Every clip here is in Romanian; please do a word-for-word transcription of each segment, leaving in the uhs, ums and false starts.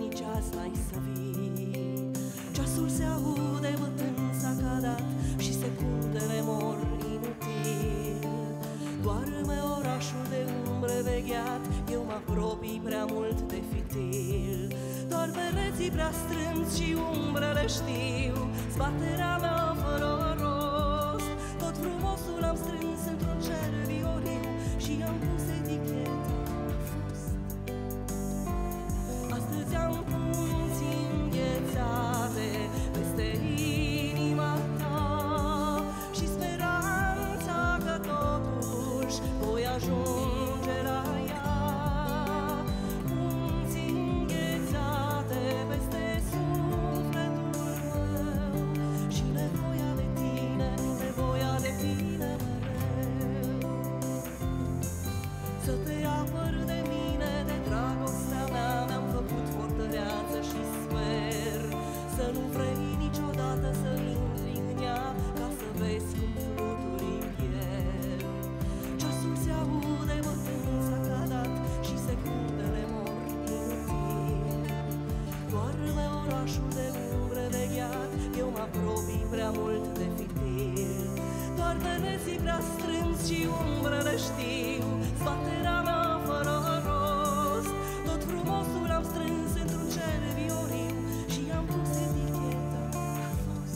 nici azi n-ai să vii. Ceasul se aude bătând sacadat și secundele mor inutil. Doarme orașul de umbre vegheat, eu mă apropii prea mult de fitil. Doar pereții prea strâns și umbrele știu zbaterea mea fără rost. Tot frumosul am strâns într-un cer vioriu și am pus eticheta a fost. Astăzi am punți înghețate peste inima ta și speranța că totuși voi ajunge la ea. Punți înghețate peste sufletul meu și nevoia de tine, nevoia de tine mereu. Să te apăr de mine, de dragostea mea, mi-am făcut fortăreață și sper să nu vrei niciodată să intri în ea, ca să vezi cum fluturi în piel. Ceasul se aude bătând sacadat și secundele mor inutil. Doarme orașul de umbre vegheat, eu mă apropii prea mult de fitil. Doar pereții prea strâns și umbrele știu zbaterea mea fără rost. Tot frumosul am strâns într-un cer vioriu și am pus eticheta a fost.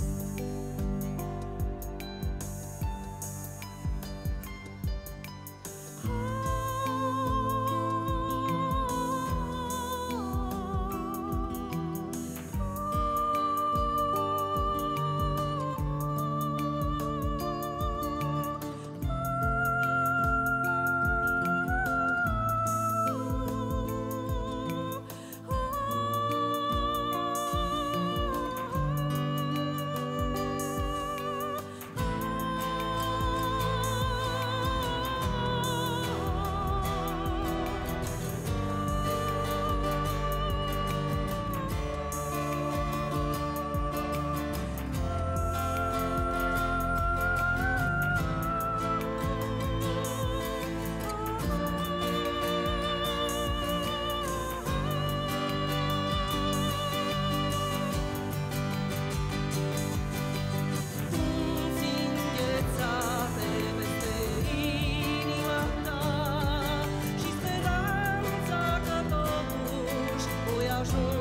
Ajung